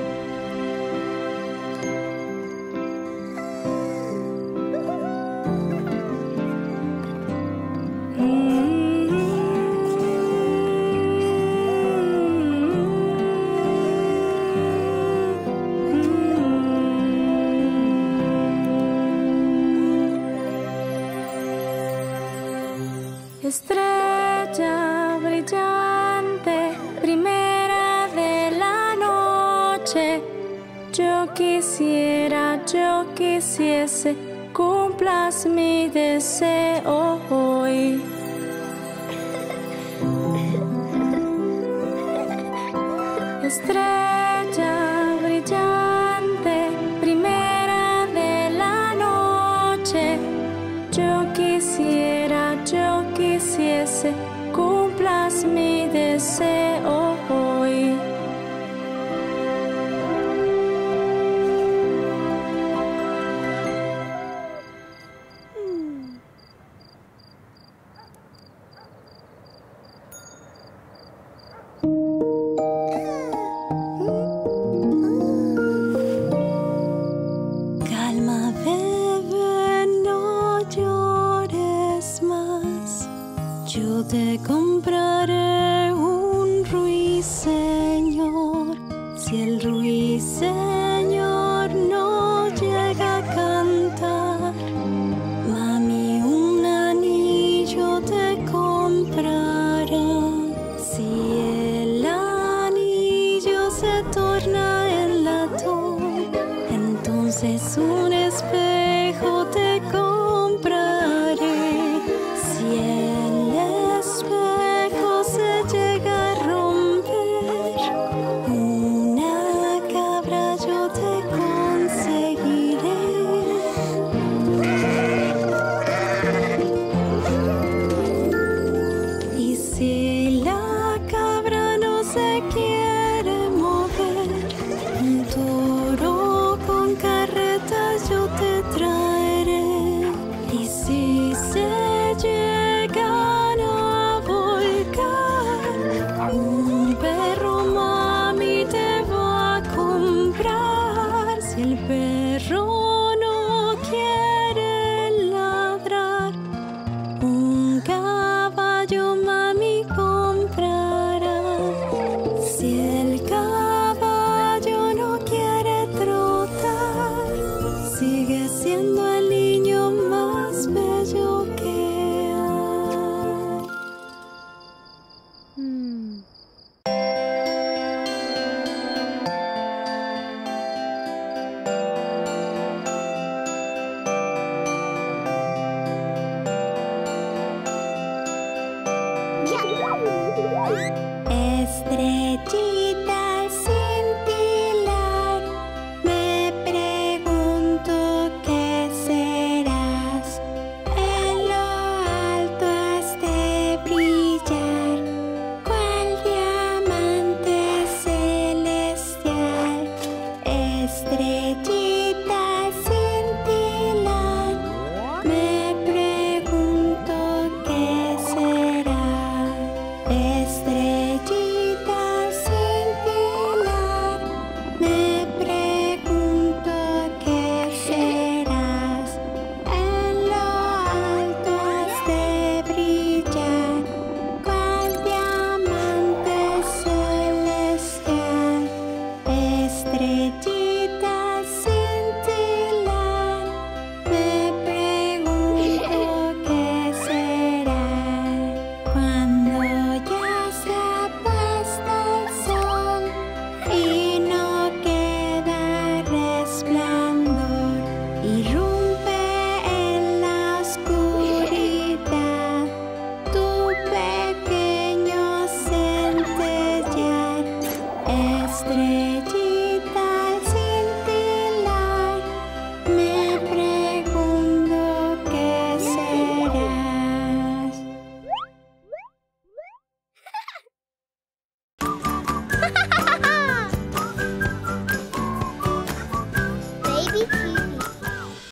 S7: Estrella brillante, primera de la noche, yo quisiera, yo quisiese, cumplas mi deseo hoy. Estrella brillante, primera de la noche, yo quisiera, yo quisiese, cumplas mi deseo hoy.
S3: Calma, bebé, no llores más. Yo te compraré un ruiseñor. Si el ruiseñor no llega a cantar, mami, un anillo te compraré. Si el anillo se torna en latón, entonces un espejo te compraré. Si el espejo se llega a romper, una cabra yo te conseguiré. Y si la cabra no se quiere mover,
S4: Estrellita al cintilar, me pregunto qué serás. En lo alto has de brillar, cual diamante celestial. Estrellita al cintilar, me pregunto qué serás. Estrellita al cintilar, me pregunto qué serás. En lo alto has de brillar, cual diamante celestial. Estrellita al cintilar, me pregunto qué serás. Cuando ya se ha puesto el sol y no queda resplandor, irrumpe en la oscuridad tu pequeño centellar. Estrellita al cintilar, me pregunto qué serás.